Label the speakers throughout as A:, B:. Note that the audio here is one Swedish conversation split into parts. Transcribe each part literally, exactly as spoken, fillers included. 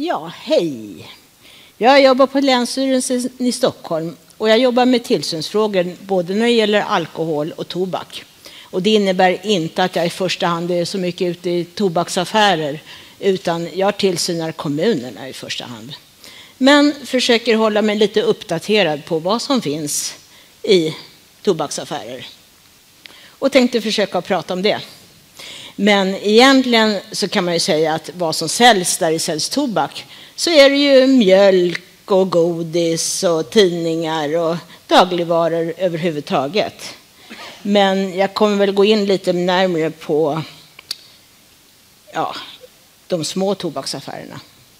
A: Ja, hej. Jag jobbar på Länsstyrelsen i Stockholm och jag jobbar med tillsynsfrågor både när det gäller alkohol och tobak. Och det innebär inte att jag i första hand är så mycket ute i tobaksaffärer, utan jag tillsynar kommunerna i första hand. Men försöker hålla mig lite uppdaterad på vad som finns i tobaksaffärer. Och tänkte försöka prata om det. Men egentligen så kan man ju säga att vad som säljs där det säljs tobak, så är det ju mjölk och godis och tidningar och dagligvaror överhuvudtaget. Men jag kommer väl gå in lite närmare på ja, de små tobaksaffärerna.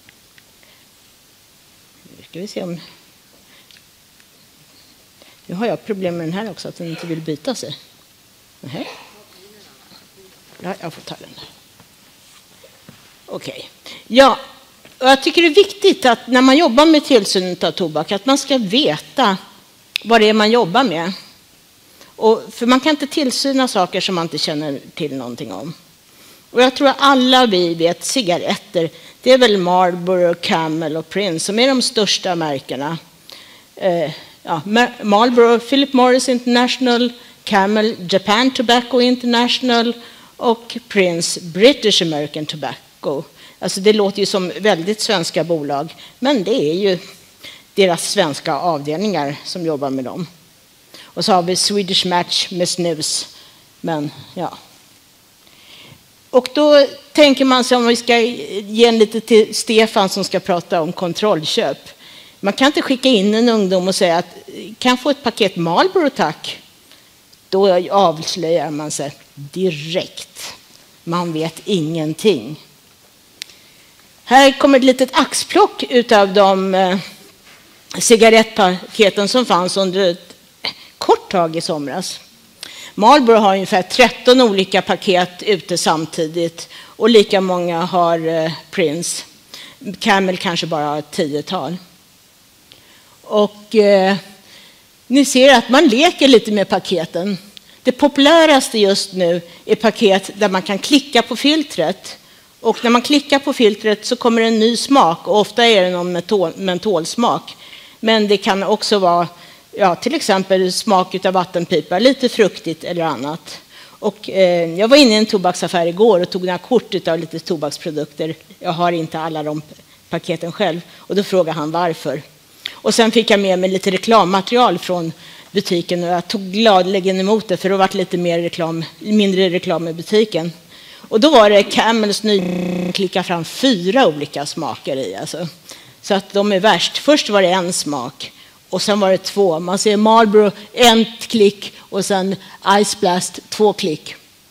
A: Nu ska vi se om... Nu har jag problem med den här också, att den inte vill byta sig. Nej. Ja, jag får ta den där. Okej. Okay. Ja, och jag tycker det är viktigt att när man jobbar med tillsyn av tobak att man ska veta vad det är man jobbar med. Och, för man kan inte tillsyna saker som man inte känner till någonting om. Och jag tror att alla vi vet cigaretter. Det är väl Marlboro, Camel och Prince som är de största märkena. Eh, ja, Marlboro, Philip Morris International, Camel, Japan Tobacco International och Prince, British American Tobacco. Alltså det låter ju som väldigt svenska bolag, men det är ju deras svenska avdelningar som jobbar med dem. Och så har vi Swedish Match med snus. Men ja. Och då tänker man sig, om vi ska ge en lite till Stefan som ska prata om kontrollköp. Man kan inte skicka in en ungdom och säga att kan jag få ett paket Marlboro tack? Då avslöjar man sig direkt. Man vet ingenting. Här kommer ett litet axplock utav de eh, cigarettpaketen som fanns under ett kort tag i somras. Marlboro har ungefär tretton olika paket ute samtidigt och lika många har eh, Prince. Camel kanske bara har ett tiotal. Och eh, ni ser att man leker lite med paketen. Det populäraste just nu är paket där man kan klicka på filtret. Och när man klickar på filtret så kommer en ny smak. Och ofta är det någon mentol, mentolsmak. Men det kan också vara ja, till exempel smak av vattenpipa, lite fruktigt eller annat. Och, eh, jag var inne i en tobaksaffär igår och tog några kort av lite tobaksprodukter. Jag har inte alla de paketen själv. Och då frågade han varför. Och sen fick jag med mig lite reklammaterial från butiken och jag tog gladeligen emot det för det var lite mer reklam, mindre reklam i butiken. Och då var det Camels ny klicka fram fyra olika smaker i. Alltså. Så att de är värst. Först var det en smak och sen var det två. Man ser Marlboro en klick och sen Ice Blast två klick.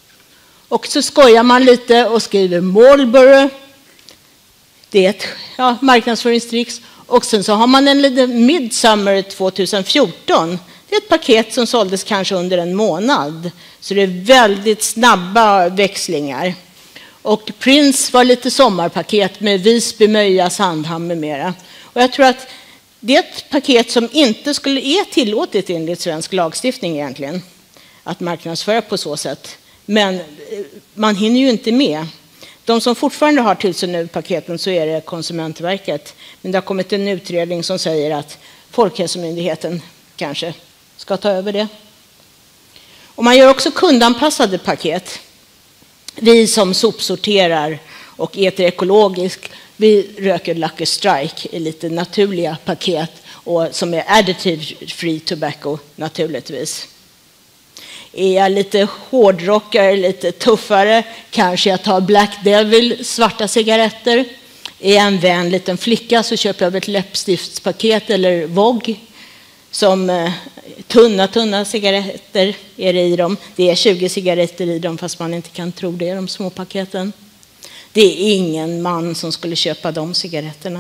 A: Och så skojar man lite och skriver Marlboro. Det är ett ja, marknadsföringstricks. Och sen så har man en liten Midsummer tjugohundrafjorton. Det är ett paket som såldes kanske under en månad. Så det är väldigt snabba växlingar. Och Prince var lite sommarpaket med Visby, Möja, Sandhamn med mera. Och jag tror att det är ett paket som inte skulle är tillåtet enligt svensk lagstiftning egentligen. Att marknadsföra på så sätt. Men man hinner ju inte med. De som fortfarande har tillsyn över paketen så är det Konsumentverket. Men det har kommit en utredning som säger att Folkhälsomyndigheten kanske ska ta över det. Och man gör också kundanpassade paket. Vi som sopsorterar och äter ekologiskt, vi röker Lucky Strike i lite naturliga paket och som är additive free tobacco naturligtvis. Är jag lite hårdrockare, lite tuffare, kanske jag tar Black Devil, svarta cigaretter. Är jag en vän liten flicka så köper jag ett läppstiftspaket eller Vogue. Som eh, tunna, tunna cigaretter är det i dem. Det är tjugo cigaretter i dem fast man inte kan tro det, de små paketen. Det är ingen man som skulle köpa de cigaretterna.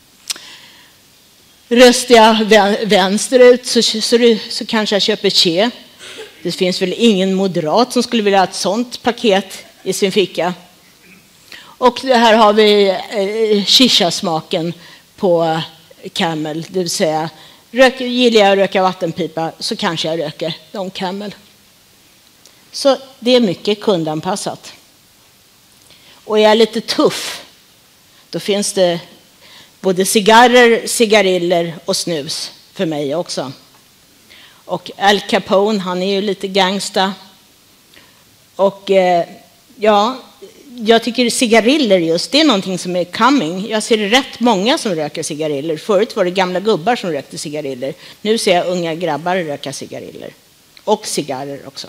A: Röstar jag vänsterut så, så, så, så kanske jag köper Che. Det finns väl ingen moderat som skulle vilja ha ett sånt paket i sin ficka. Och här har vi eh, shisha-smaken på Camel. Det vill säga, röker, gillar jag att röka vattenpipa så kanske jag röker de Camel. Så det är mycket kundanpassat. Och är jag lite tuff, då finns det både cigarrer, cigariller och snus för mig också. Och Al Capone, han är ju lite gangsta. Och eh, ja, jag tycker cigariller just, det är någonting som är coming. Jag ser rätt många som röker cigariller. Förut var det gamla gubbar som rökte cigariller. Nu ser jag unga grabbar röka cigariller. Och cigarrer också.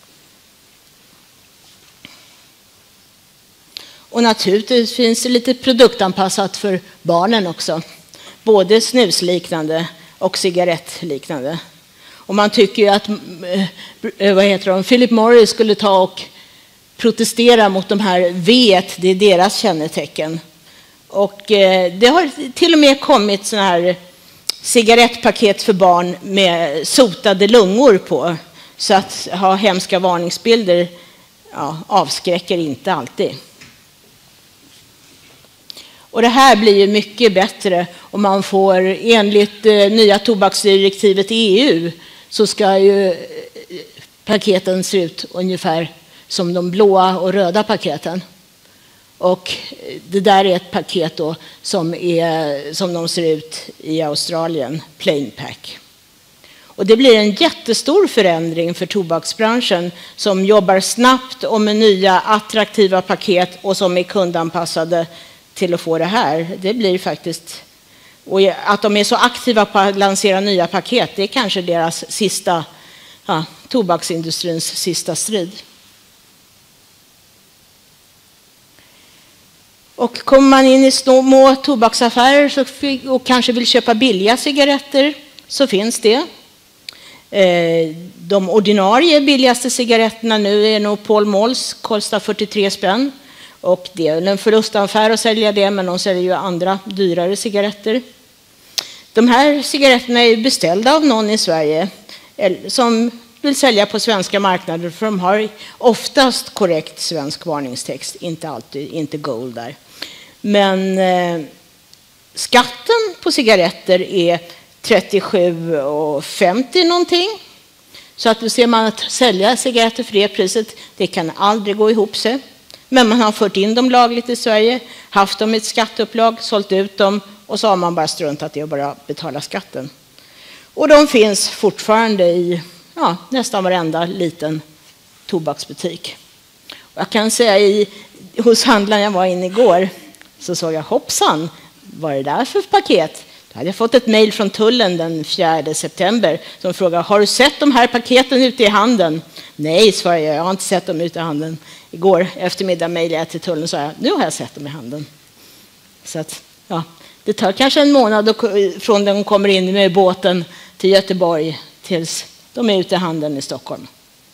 A: Och naturligtvis finns det lite produktanpassat för barnen också. Både snusliknande och cigarettliknande. Och man tycker ju att, vad heter de, Philip Morris skulle ta och protestera mot de här V, det är deras kännetecken. Och det har till och med kommit såna här cigarettpaket för barn med sotade lungor på. Så att ha hemska varningsbilder, ja, avskräcker inte alltid. Och det här blir ju mycket bättre om man får, enligt eh, nya tobaksdirektivet i E U, så ska ju paketen se ut ungefär som de blåa och röda paketen. Och det där är ett paket då som, är, som de ser ut i Australien, plain pack. Och det blir en jättestor förändring för tobaksbranschen som jobbar snabbt och med nya attraktiva paket och som är kundanpassade till att få det här. Det blir faktiskt, och att de är så aktiva på att lansera nya paket, det är kanske deras sista, ja, tobaksindustrins sista strid. Och kommer man in i små tobaksaffärer så, och kanske vill köpa billiga cigaretter, så finns det. De ordinarie billigaste cigaretterna nu är nog Pall Malls, kostar fyrtiotre spänn. Och det är en förlustaffär att sälja det, men de säljer ju andra dyrare cigaretter. De här cigaretterna är beställda av någon i Sverige som vill sälja på svenska marknader, för de har oftast korrekt svensk varningstext, inte alltid, inte gold där. Men eh, skatten på cigaretter är trettiosju femtio någonting. Så att då ser man att sälja cigaretter för det priset, det kan aldrig gå ihop sig. Men man har fört in dem lagligt i Sverige, haft dem i ett skatteupplag, sålt ut dem och så har man bara struntat i att bara betala skatten. Och de finns fortfarande i, ja, nästan varenda liten tobaksbutik. Och jag kan säga i, hos handlaren jag var inne igår så såg jag, hoppsan, vad är det där för paket? Då hade jag fått ett mejl från tullen den fjärde september som frågade, har du sett de här paketen ute i handeln? Nej, svarade jag, jag har inte sett dem ute i handeln. Igår eftermiddag mejlade jag till tullen och sa, nu har jag sett dem i handeln. Så att, ja, det tar kanske en månad från de kommer in med båten till Göteborg tills de är ute i handeln i Stockholm.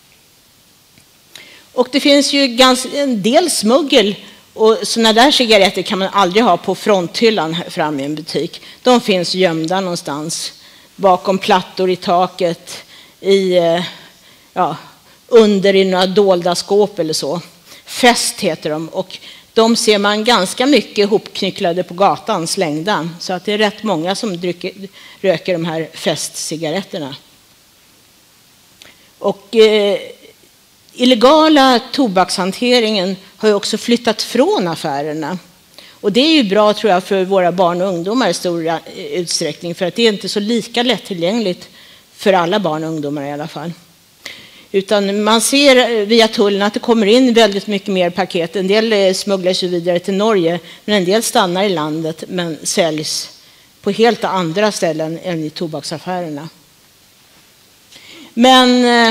A: Och det finns ju ganska, en del smuggel, och såna där cigaretter kan man aldrig ha på fronthyllan fram i en butik. De finns gömda någonstans, bakom plattor i taket, i, ja, under i några dolda skåp eller så. Fest heter de, och de ser man ganska mycket ihopknycklade på gatan, slängda. Så att det är rätt många som drycker, röker de här festcigaretterna. Och eh, illegala tobakshanteringen har ju också flyttat från affärerna. Och det är ju bra, tror jag, för våra barn och ungdomar i stor utsträckning, för att det är inte så lika lättillgängligt för alla barn och ungdomar i alla fall. Utan man ser via tullen att det kommer in väldigt mycket mer paket. En del smugglas ju vidare till Norge, men en del stannar i landet men säljs på helt andra ställen än i tobaksaffärerna. Men eh,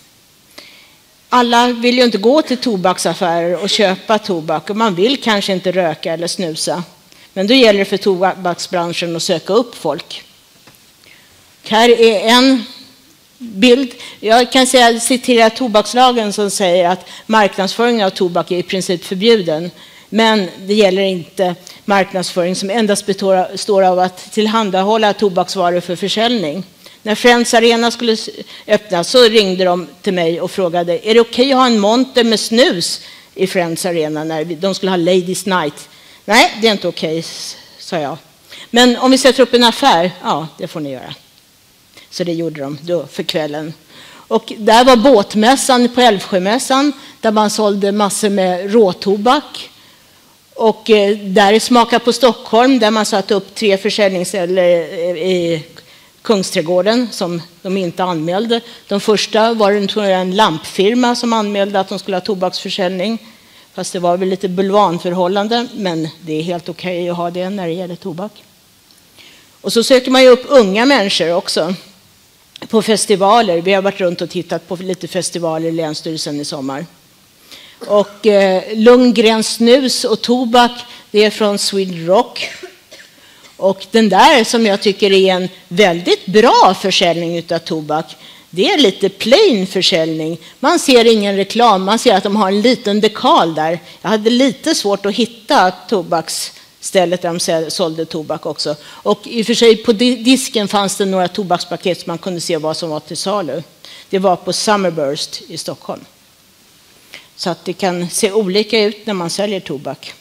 A: alla vill ju inte gå till tobaksaffärer och köpa tobak, och man vill kanske inte röka eller snusa. Men då gäller det för tobaksbranschen att söka upp folk. Här är en bild. Jag kan säga, citera tobakslagen som säger att marknadsföring av tobak är i princip förbjuden. Men det gäller inte marknadsföring som endast består av att tillhandahålla tobaksvaror för försäljning. När Friends Arena skulle öppna så ringde de till mig och frågade, är det okej att ha en monter med snus i Friends Arena när de skulle ha Ladies Night? Nej, det är inte okej, sa jag. Men om vi sätter upp en affär, ja, det får ni göra. Så det gjorde de då för kvällen. Och där var båtmässan på Älvsjömässan där man sålde massor med råtobak. Och eh, där är Smaka på Stockholm, där man satt upp tre försäljningsställen i Kungsträdgården som de inte anmälde. De första var en, tror jag, en lampfirma som anmälde att de skulle ha tobaksförsäljning. Fast det var väl lite bulvanförhållande, men det är helt okej okay att ha det när det gäller tobak. Och så söker man ju upp unga människor också på festivaler. Vi har varit runt och tittat på lite festivaler i Länsstyrelsen i sommar. Och eh, Lundgrens snus och tobak, det är från Sweden Rock. Och den där som jag tycker är en väldigt bra försäljning av tobak, det är lite plain försäljning. Man ser ingen reklam, man ser att de har en liten dekal där. Jag hade lite svårt att hitta tobaksstället där de sålde tobak också. Och i och för sig på disken fanns det några tobakspaket som man kunde se vad som var till salu. Det var på Summerburst i Stockholm. Så att det kan se olika ut när man säljer tobak.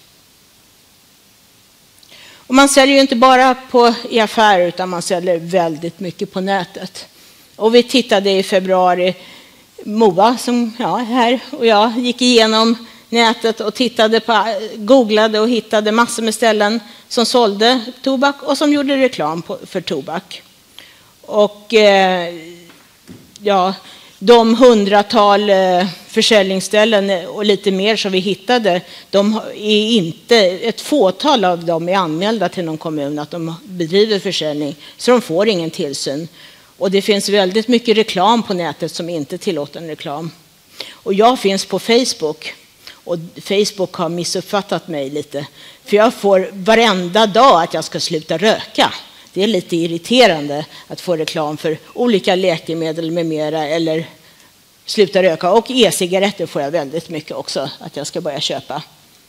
A: Och man säljer ju inte bara på, i affärer utan man säljer väldigt mycket på nätet. Och vi tittade i februari, Moa som ja, här och jag gick igenom nätet och tittade på, googlade och hittade massor med ställen som sålde tobak och som gjorde reklam på, för tobak. Och eh, ja, de hundratal eh, försäljningsställen och lite mer som vi hittade, de är inte, ett fåtal av dem är anmälda till någon kommun att de bedriver försäljning, så de får ingen tillsyn. Och det finns väldigt mycket reklam på nätet som inte tillåter en reklam. Och jag finns på Facebook. Och Facebook har missuppfattat mig lite. För jag får varenda dag att jag ska sluta röka. Det är lite irriterande att få reklam för olika läkemedel med mera eller sluta röka. Och e-cigaretter får jag väldigt mycket också att jag ska börja köpa.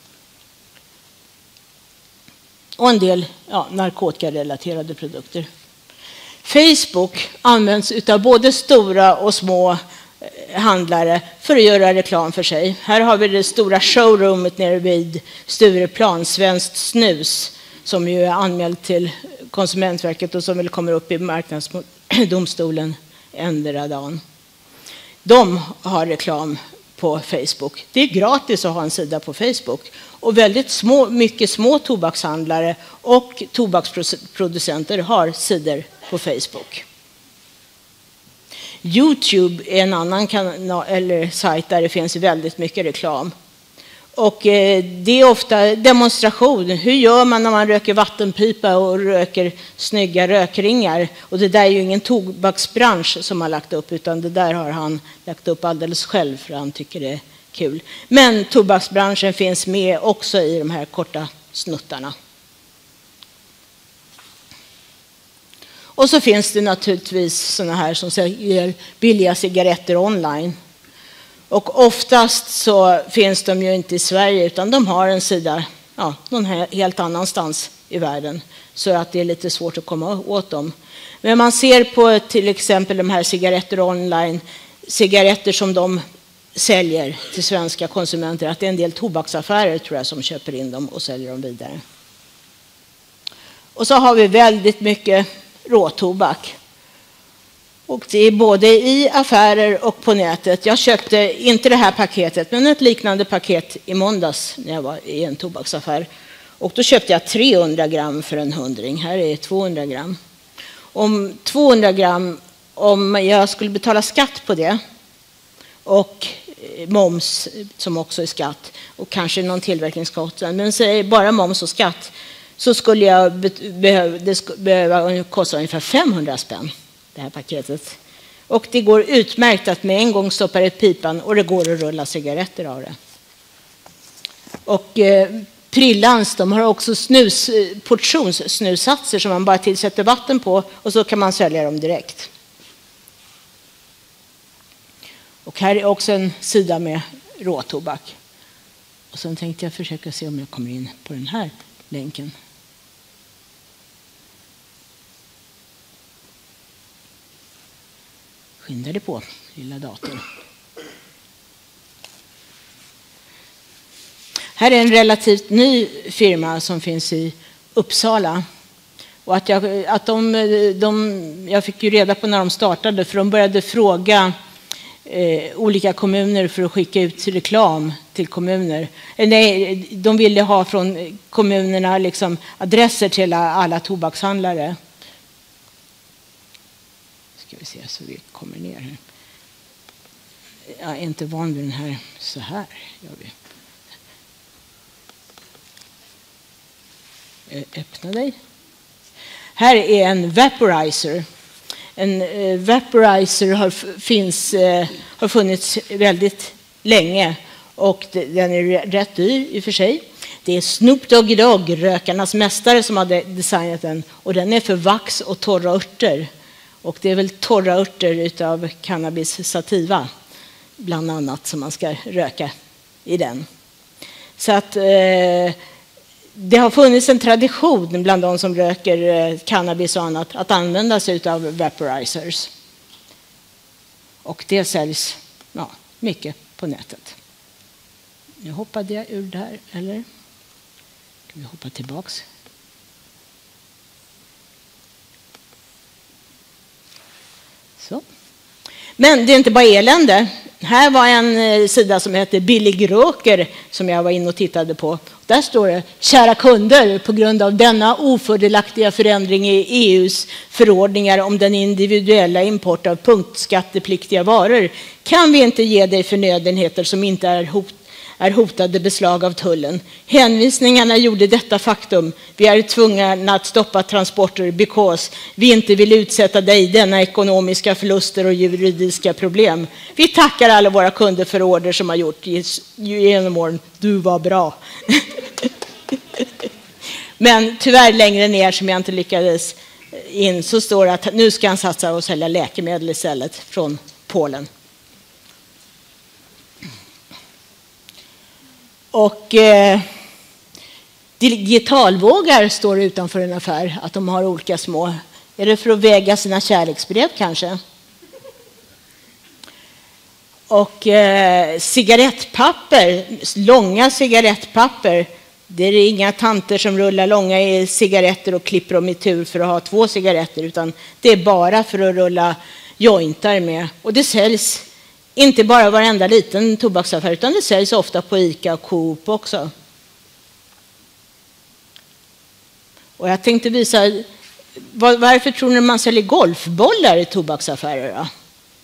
A: Och en del ja, narkotikarelaterade produkter. Facebook används av både stora och små handlare för att göra reklam för sig. Här har vi det stora showroomet nere vid Stureplan, Svenskt snus, som ju är anmält till Konsumentverket och som väl kommer upp i marknadsdomstolen ändra dagen. De har reklam på Facebook. Det är gratis att ha en sida på Facebook. Och väldigt små, mycket små tobakshandlare och tobaksproducenter har sidor på Facebook. YouTube är en annan kanal, eller sajt där det finns väldigt mycket reklam. Och eh, det är ofta demonstration. Hur gör man när man röker vattenpipa och röker snygga rökringar? Och det där är ju ingen tobaksbransch som har lagt upp, utan det där har han lagt upp alldeles själv för han tycker det är kul. Men tobaksbranschen finns med också i de här korta snuttarna. Och så finns det naturligtvis såna här som säljer billiga cigaretter online. Och oftast så finns de ju inte i Sverige utan de har en sida ja, någon helt annanstans i världen. Så att det är lite svårt att komma åt dem. Men man ser på till exempel de här cigaretter online, cigaretter som de säljer till svenska konsumenter, att det är en del tobaksaffärer tror jag som köper in dem och säljer dem vidare. Och så har vi väldigt mycket råtobak. Och det är både i affärer och på nätet. Jag köpte inte det här paketet men ett liknande paket i måndags när jag var i en tobaksaffär. Och då köpte jag trehundra gram för en hundring. Här är tvåhundra gram. Om tvåhundra gram, om jag skulle betala skatt på det och moms som också är skatt och kanske någon tillverkningskostnad, men säg bara moms och skatt, så skulle jag behöva, det skulle behöva kosta ungefär femhundra spänn det här paketet. Och det går utmärkt att med en gång stoppa i pipan och det går att rulla cigaretter av det. Och eh, Prillans, de har också snus, portionssnussatser som man bara tillsätter vatten på och så kan man sälja dem direkt. Och här är också en sida med råtobak. Och sen tänkte jag försöka se om jag kommer in på den här länken. Skyndade på, lilla datorn. Här är en relativt ny firma som finns i Uppsala. Och att jag, att de, de, jag fick ju reda på när de startade, för de började fråga eh, olika kommuner för att skicka ut reklam till kommuner. Eh, nej, de ville ha från kommunerna liksom adresser till alla tobakshandlare. Ska vi se så vi kommer ner här. Jag är inte van vid den här. Så här gör vi. Öppna dig. Här är en vaporizer. En eh, vaporizer har, finns, eh, har funnits väldigt länge och det, den är rätt dyr i och för sig. Det är Snoop Doggy Dogg, rökarnas mästare, som har designat den, och den är för vax och torra örter. Och det är väl torra örter utav cannabis sativa bland annat som man ska röka i den. Så att eh, det har funnits en tradition bland de som röker eh, cannabis och annat att använda sig av vaporizers. Och det säljs ja, mycket på nätet. Nu hoppade jag ur där, eller? Kan vi hoppa tillbaks? Så. Men det är inte bara elände. Här var en sida som heter Billig röker som jag var inne och tittade på. Där står det: kära kunder, på grund av denna ofördelaktiga förändring i E U:s förordningar om den individuella import av punktskattepliktiga varor kan vi inte ge dig förnödenheter som inte är hot är hotade beslag av tullen. Hänvisningarna gjorde detta faktum. Vi är tvungna att stoppa transporter because vi inte vill utsätta dig denna ekonomiska förluster och juridiska problem. Vi tackar alla våra kunder för order som har gjort genom åren. Du var bra. Men tyvärr längre ner som jag inte lyckades in så står det att nu ska han satsa och sälja läkemedel istället från Polen. Och eh, digitalvågar står utanför en affär, att de har olika små. Är det för att väga sina kärleksbrev kanske? Och eh, cigarettpapper, långa cigarettpapper. Det är inga tanter som rullar långa cigaretter och klipper dem i tur för att ha två cigaretter, utan det är bara för att rulla jointar med. Och det säljs inte bara varenda liten tobaksaffär, utan det säljs ofta på ICA och Coop också. Och jag tänkte visa, var, varför tror ni man säljer golfbollar i tobaksaffärer då?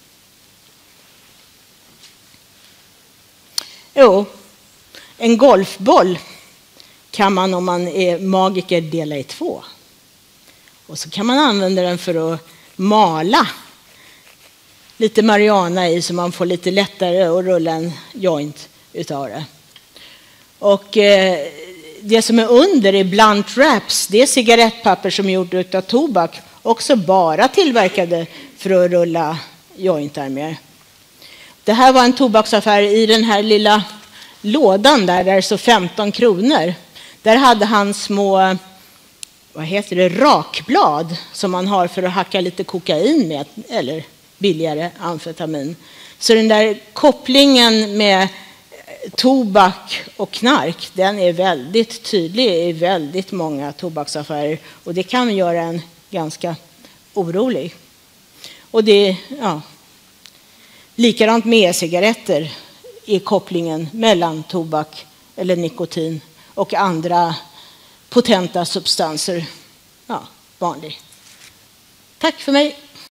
A: Jo, en golfboll kan man, om man är magiker, dela i två. Och så kan man använda den för att mala lite marijuana i så man får lite lättare att rulla en joint utav det. Och eh, det som är under är blunt wraps. Det är cigarettpapper som är gjort av tobak. Också bara tillverkade för att rulla jointar med. Det här var en tobaksaffär i den här lilla lådan där, där det så femton kronor. Där hade han små, vad heter det, rakblad som man har för att hacka lite kokain med, eller billigare amfetamin. Så den där kopplingen med tobak och knark, den är väldigt tydlig i väldigt många tobaksaffärer. Och det kan göra en ganska orolig. Och det, ja, likadant med e-cigaretter är kopplingen mellan tobak eller nikotin och andra potenta substanser. Ja, vanlig. Tack för mig.